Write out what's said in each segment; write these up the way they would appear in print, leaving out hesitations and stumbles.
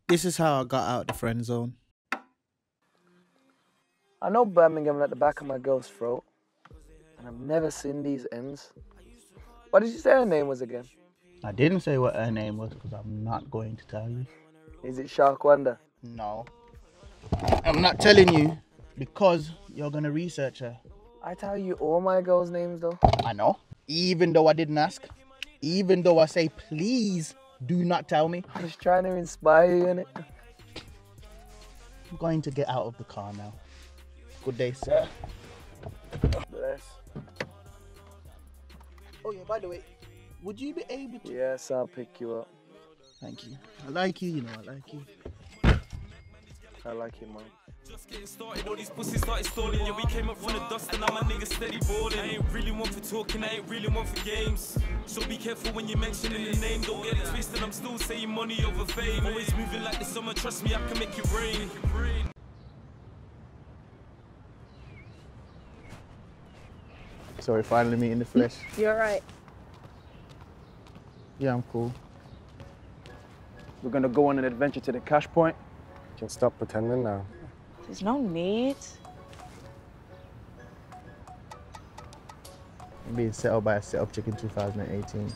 This is how I got out the friend zone. I know Birmingham at the back of my girl's throat, and I've never seen these ends. What did you say her name was again? I didn't say what her name was because I'm not going to tell you. Is it Shark Wonder? No. I'm not telling you because you're going to research her. I tell you all my girls' names though. I know. Even though I didn't ask. Even though I say, please do not tell me. I was trying to inspire you, innit? I'm going to get out of the car now. Good day, sir. Bless. Oh yeah, by the way, would you be able to... Yes, I'll pick you up. Thank you. I like you, you know, I like you. I like you, man. Just getting started, all these pussies started stalling. Yeah, we came up from the dust and now my niggas steady balling. I ain't really one for talking, I ain't really one for games. So be careful when you're mentioning the name, don't get it twisted. I'm still saying money over fame. Always moving like the summer, trust me, I can make it rain. Sorry, finally meeting the flesh. You're right. Yeah, I'm cool. We're gonna go on an adventure to the cash point. You can stop pretending now. There's no need. I'm being set up by a set-up chick in 2018.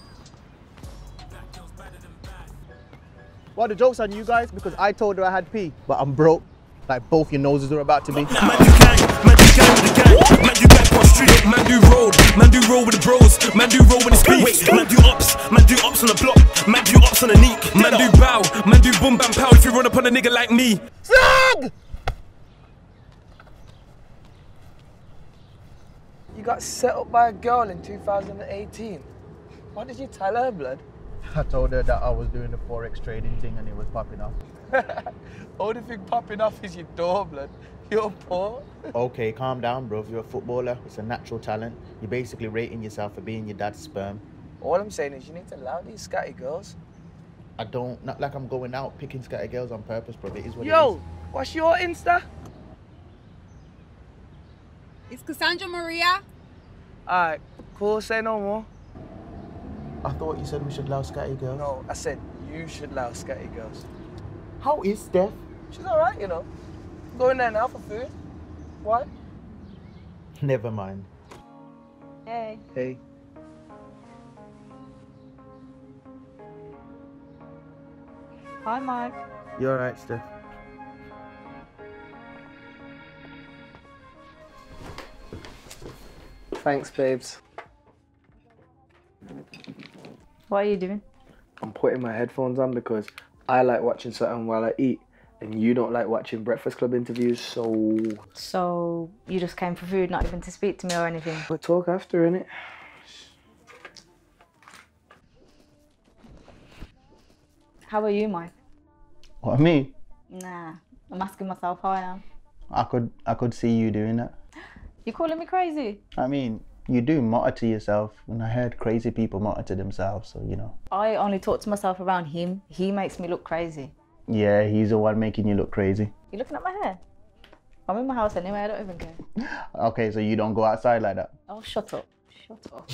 Well, the joke's on you guys because I told her I had pee, but I'm broke. Like both your noses are about to be. Man do gang with the gang. Man do gang on street. Man do roll with the bros. Man do roll with the streets. Man do ops on the block. Man do ops on the neek. Man do bow, man do boom bam pow if you run up on a nigga like me. Slug! You got set up by a girl in 2018. What did you tell her, blood? I told her that I was doing the Forex trading thing and it was popping off. Only thing popping off is your door, blood. You're poor. Okay, calm down, bro. You're a footballer. It's a natural talent. You're basically rating yourself for being your dad's sperm. All I'm saying is you need to allow these scatty girls. I don't, not like I'm going out picking scatty girls on purpose, bro. It is what it Yo, is. what's your Insta? It's Cassandra Maria. Alright, cool, say no more. I thought you said we should allow scatty girls. No, I said you should allow scatty girls. How is Steph? She's alright, you know. Going there now for food. Why? Never mind. Hey. Hey. Hi, Mike. You alright, Steph? Thanks, babes. What are you doing? I'm putting my headphones on because I like watching something while I eat, and you don't like watching Breakfast Club interviews, so... So, you just came for food, not even to speak to me or anything? We'll talk after, innit? How are you, Mike? What, me? Nah, I'm asking myself how I am. I could see you doing that. You calling me crazy? I mean, you do mutter to yourself, and I heard crazy people mutter to themselves, so you know. I only talk to myself around him. He makes me look crazy. Yeah, he's the one making you look crazy. You looking at my hair? I'm in my house anyway, I don't even care. Okay, so you don't go outside like that? Oh, shut up. Shut up.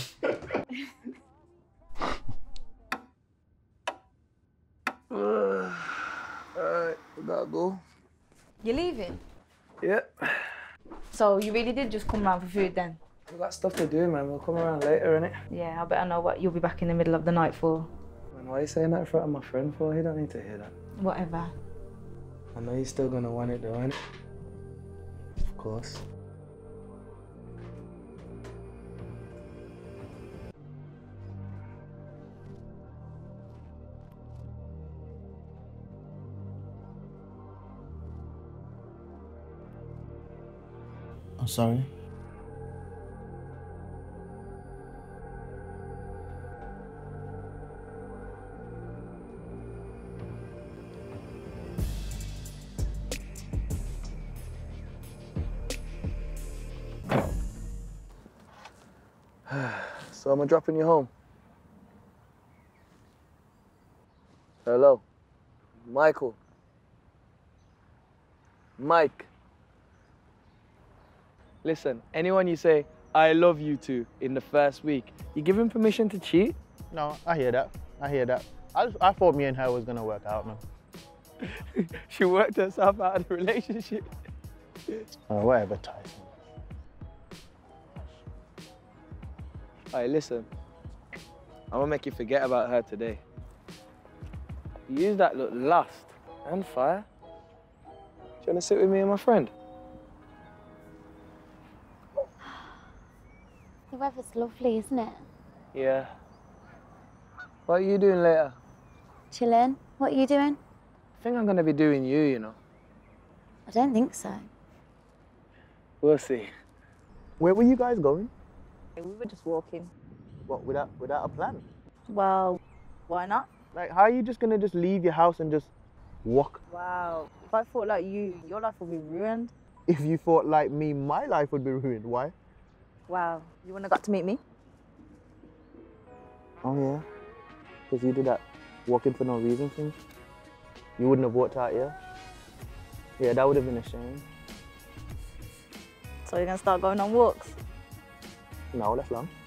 Alright, we gotta go. You're leaving? Yep. So you really did just come round for food then? We got stuff to do, man. We'll come around later, innit? Yeah, I better know what you'll be back in the middle of the night for. Man, why are you saying that in front of my friend for? He don't need to hear that. Whatever. I know you're still gonna want it though, innit? Of course. I'm sorry. So am I dropping you home? Hello? Michael? Mike? Listen, anyone you say, I love you to in the first week, you give him permission to cheat? No, I hear that. I hear that. I thought me and her was gonna work out, man. She worked herself out of the relationship. Whatever, Tyson. Alright, listen. I'm gonna make you forget about her today. You use that look lust and fire. Do you wanna sit with me and my friend? The weather's lovely, isn't it? Yeah. What are you doing later? Chilling. What are you doing? I think I'm gonna be doing you, you know. I don't think so. We'll see. Where were you guys going? We were just walking. What, without a plan? Well, why not? Like, how are you just gonna just leave your house and just walk? Wow. If I thought like you, your life would be ruined. If you thought like me, my life would be ruined. Why? Wow. You wouldn't have got to meet me? Oh yeah? Because you did that walking for no reason thing? You wouldn't have walked out here? Yeah, that would have been a shame. So you're gonna start going on walks? No, that's long.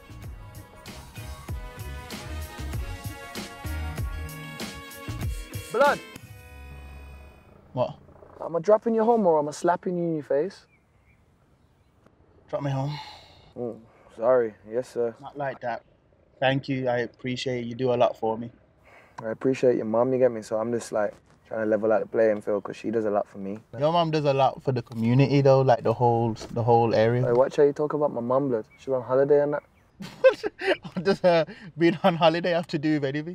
Blood! What? Am I dropping you home or am I slapping you in your face? Drop me home. Sorry. Yes, sir. Not like that. Thank you. I appreciate it. You do a lot for me. I appreciate your mum, you get me? So I'm just like trying to level out the playing field because she does a lot for me. Your mom does a lot for the community though, like the whole area. Hey, watch how you talk about my mum, blood. She's on holiday and that. What does being on holiday have to do with anything?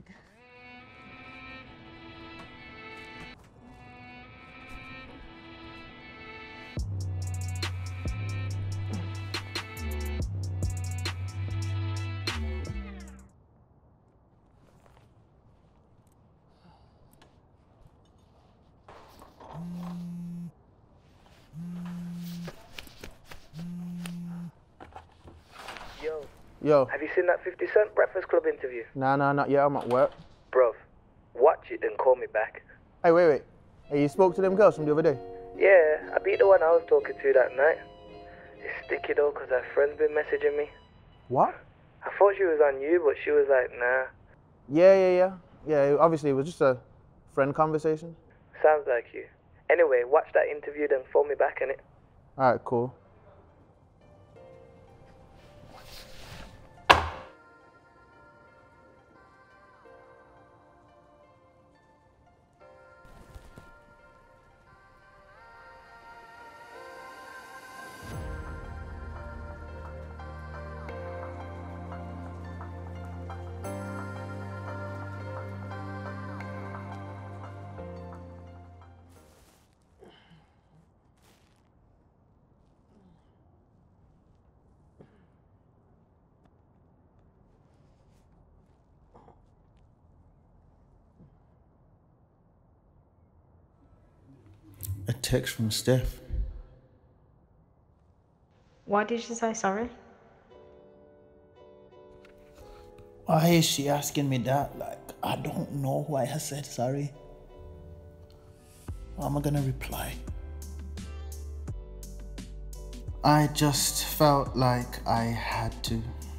Yo. Have you seen that 50 Cent Breakfast Club interview? Nah, not yet. I'm at work. Bruv, watch it and call me back. Hey, wait. Hey, you spoke to them girls from the other day? Yeah, I beat the one I was talking to that night. It's sticky though because her friend's been messaging me. What? I thought she was on you, but she was like, nah. Yeah. Yeah, obviously it was just a friend conversation. Sounds like you. Anyway, watch that interview then phone me back, innit? Alright, cool. A text from Steph. Why did she say sorry? Why is she asking me that? Like, I don't know why I said sorry. How am I gonna reply? I just felt like I had to.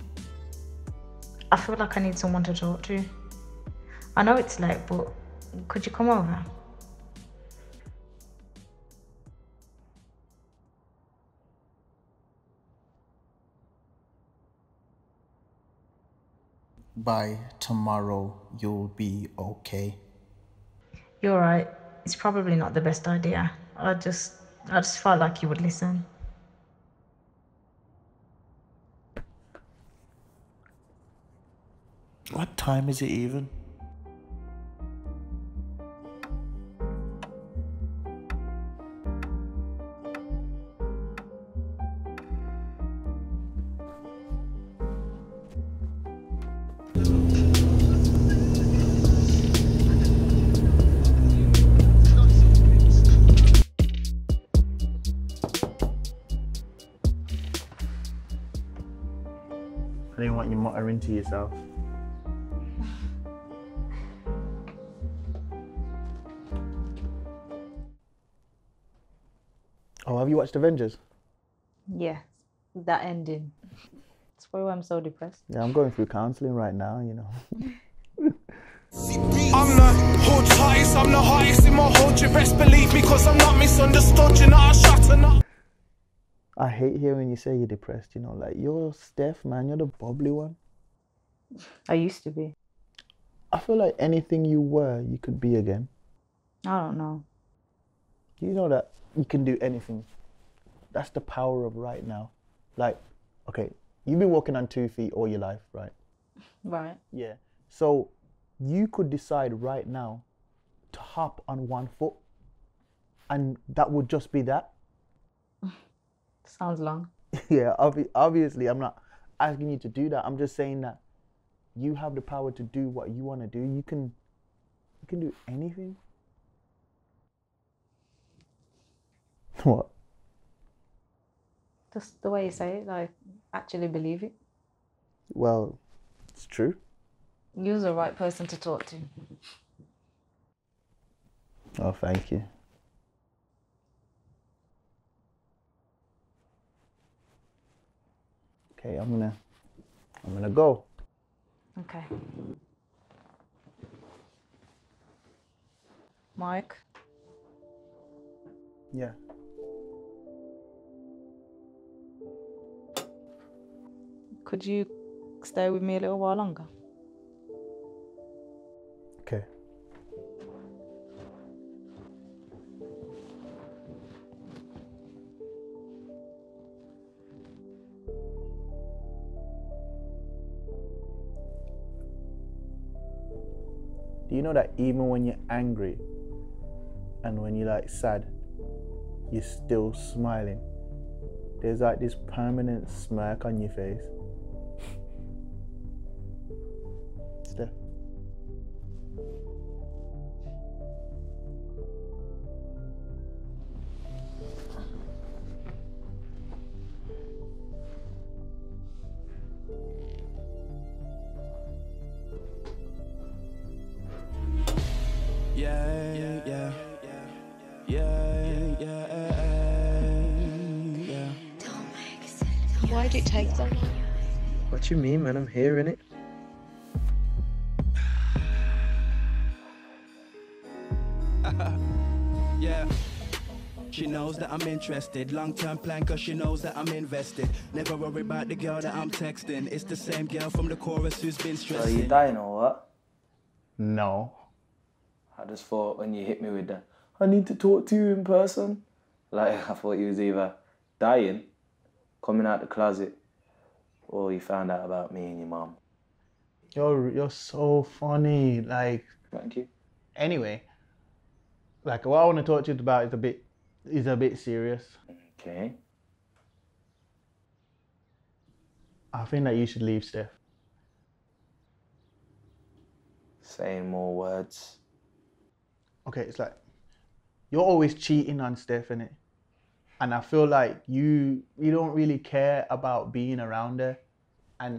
I feel like I need someone to talk to. I know it's late, but could you come over? By tomorrow, you'll be okay. You're right. It's probably not the best idea. I just felt like you would listen. What time is it even? I didn't want you muttering to yourself. Oh, have you watched Avengers? Yeah, that ending. That's why I'm so depressed. Yeah, I'm going through counselling right now, you know. I'm the whole tightest, I'm the highest in my hold. You best believe me, cause I'm not misunderstood. You're not a shatter, not. I hate hearing you say you're depressed, you know, like you're Steph, man, you're the bubbly one. I used to be. I feel like anything you were, you could be again. I don't know. You know that you can do anything. That's the power of right now. Like, okay, you've been walking on 2 feet all your life, right? Right. Yeah. So you could decide right now to hop on 1 foot, and that would just be that. Sounds long. Yeah, obviously I'm not asking you to do that. I'm just saying that you have the power to do what you want to do. You can do anything. What? Just the way you say it, I actually believe it. Well, it's true. You're the right person to talk to. Oh, thank you. Okay, I'm gonna go. Okay. Mike? Yeah. Could you stay with me a little while longer? Okay. Do you know that even when you're angry and when you're like sad, you're still smiling? There's like this permanent smirk on your face. Steph. Why did it take so long? What do you mean, man? I'm here, innit? Yeah. She knows that I'm interested. Long-term plan cause she knows that I'm invested. Never worry about the girl that I'm texting. It's the same girl from the chorus who's been So stressing. are you dying or what? No. I just thought when you hit me with that, I need to talk to you in person. Like, I thought you was either dying, coming out the closet, or you found out about me and your mum. You're so funny. Like, Thank you. anyway, like what I want to talk to you about is a bit serious. Okay. I think that you should leave, Steph. Saying more words. Okay, it's like you're always cheating on Steph, innit? And I feel like you don't really care about being around her. And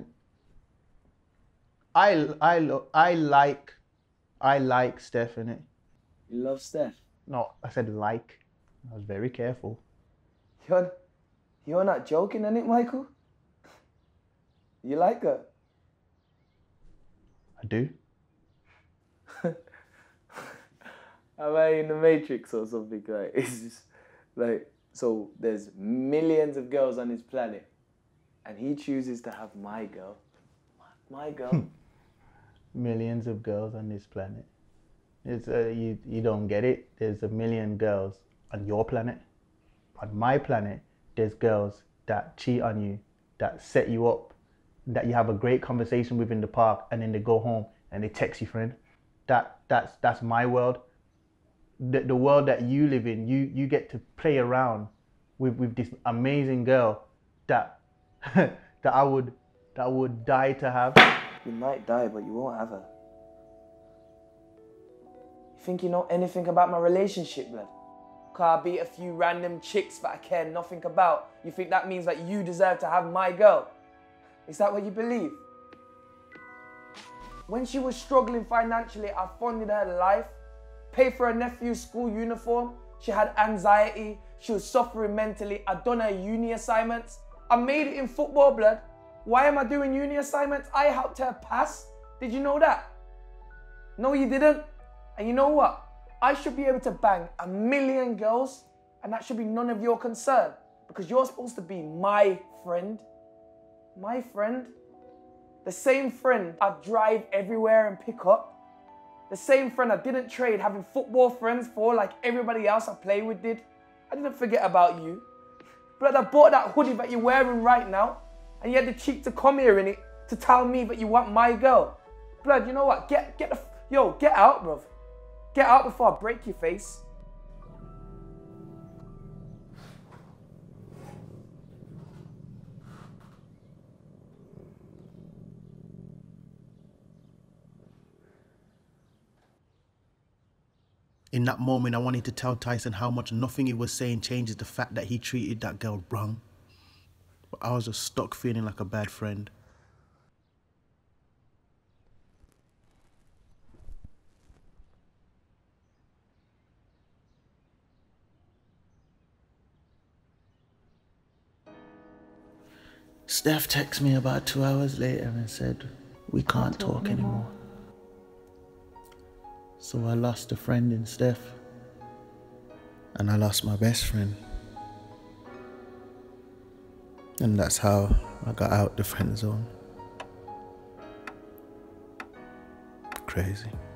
I like Steph, innit? You love Steph? No, I said like. I was very careful. You're not joking, innit, Michael? You like her? I do. Am I in the Matrix or something? Like, it's just like, so there's millions of girls on this planet and he chooses to have my girl. My girl. Millions of girls on this planet. It's you don't get it. There's a million girls on your planet. On my planet, there's girls that cheat on you, that set you up, that you have a great conversation with in the park, and then they go home and they text your friend. That's my world. The world that you live in, you get to play around with this amazing girl that that I would die to have. You might die, but you won't have her. You think you know anything about my relationship, blood? Cause I beat a few random chicks that I care nothing about. You think that means that you deserve to have my girl? Is that what you believe? When she was struggling financially, I funded her life, paid for her nephew's school uniform. She had anxiety, she was suffering mentally. I done her uni assignments. I made it in football, blood. Why am I doing uni assignments? I helped her pass. Did you know that? No, you didn't. And you know what? I should be able to bang 1,000,000 girls, and that should be none of your concern, because you're supposed to be my friend. My friend? The same friend I drive everywhere and pick up. The same friend I didn't trade having football friends for like everybody else I play with did. I didn't forget about you. But I bought that hoodie that you're wearing right now, and you had the cheek to come here in it to tell me that you want my girl. Blood, you know what? Get out, bruv. Get out before I break your face. In that moment, I wanted to tell Tyson how much nothing he was saying changes the fact that he treated that girl wrong. But I was just stuck feeling like a bad friend. Steph texted me about 2 hours later and said, we can't talk anymore. So I lost a friend in Steph, and I lost my best friend. And that's how I got out the friend zone. Crazy.